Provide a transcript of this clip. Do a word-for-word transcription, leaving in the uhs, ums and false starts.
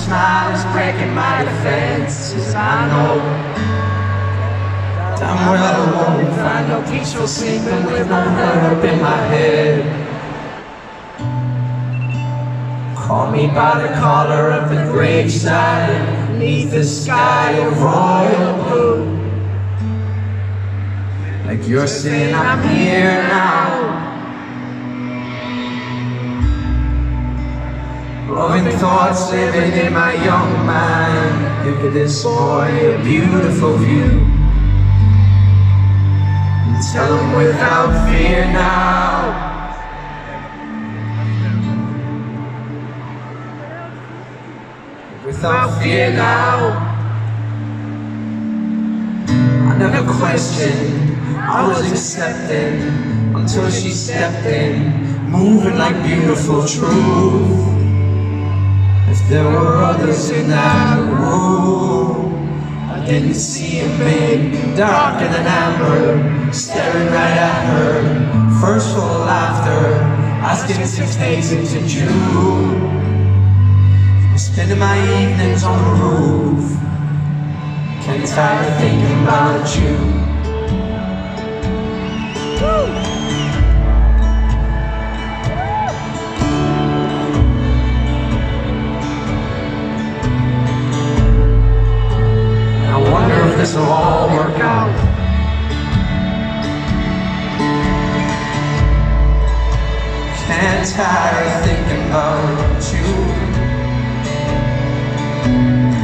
smile is breaking my defenses. I know damn well I won't find no peaceful sleeping with no herb in my head. Call me by the collar of the graveside, beneath the sky of royal blue. Like you're saying I'm here now. Loving thoughts living in my young mind. Give this boy a beautiful view. And tell him without fear now. Without fear now. I never questioned, I was accepting, until she stepped in, moving like beautiful truth. If there were others in that room, I didn't see a big, darker than amber, staring right at her, first full of laughter, asking if it takes into June. Spending my evenings on the roof, can't get tired of thinking about you. Woo! I wonder if this will all work out. Can't tire of thinking about you.